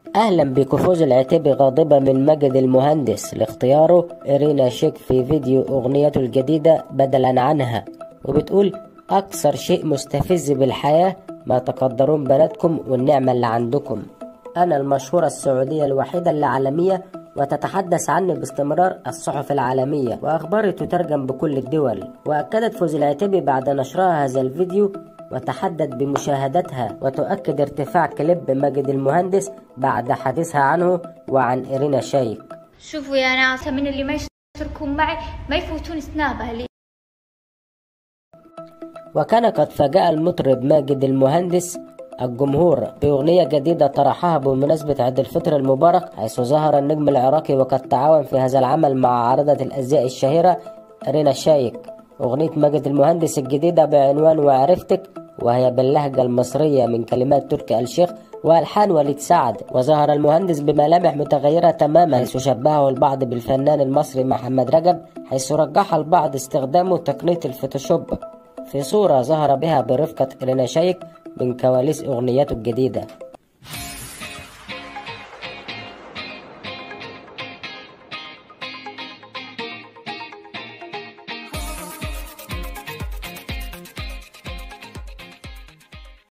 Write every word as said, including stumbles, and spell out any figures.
أهلا بكم. فوز العتيبي غاضبة من ماجد المهندس لاختياره إرينا شيك في فيديو أغنيته الجديدة بدلا عنها، وبتقول أكثر شيء مستفز بالحياة ما تقدرون بلدكم والنعمة اللي عندكم. أنا المشهورة السعودية الوحيدة اللي عالمية وتتحدث عني باستمرار الصحف العالمية وأخباري تترجم بكل الدول. وأكدت فوز العتيبي بعد نشرها هذا الفيديو وتحدث بمشاهداتها وتؤكد ارتفاع كليب ماجد المهندس بعد حديثها عنه وعن إرينا شيك. شوفوا يا ناس، من اللي ما يشتركون معي ما يفوتون سنابه لي. وكان قد فاجأ المطرب ماجد المهندس الجمهور بأغنية جديدة طرحها بمناسبة عيد الفطر المبارك، حيث ظهر النجم العراقي وقد تعاون في هذا العمل مع عارضة الأزياء الشهيرة إرينا شيك. أغنية ماجد المهندس الجديدة بعنوان وعرفتك، وهي باللهجة المصرية من كلمات تركي آل الشيخ وألحان وليد سعد. وظهر المهندس بملامح متغيرة تماما، حيث شبهه البعض بالفنان المصري محمد رجب، حيث رجح البعض استخدامه تقنية الفوتوشوب في صورة ظهر بها برفقة إرينا شيك من كواليس أغنيته الجديدة.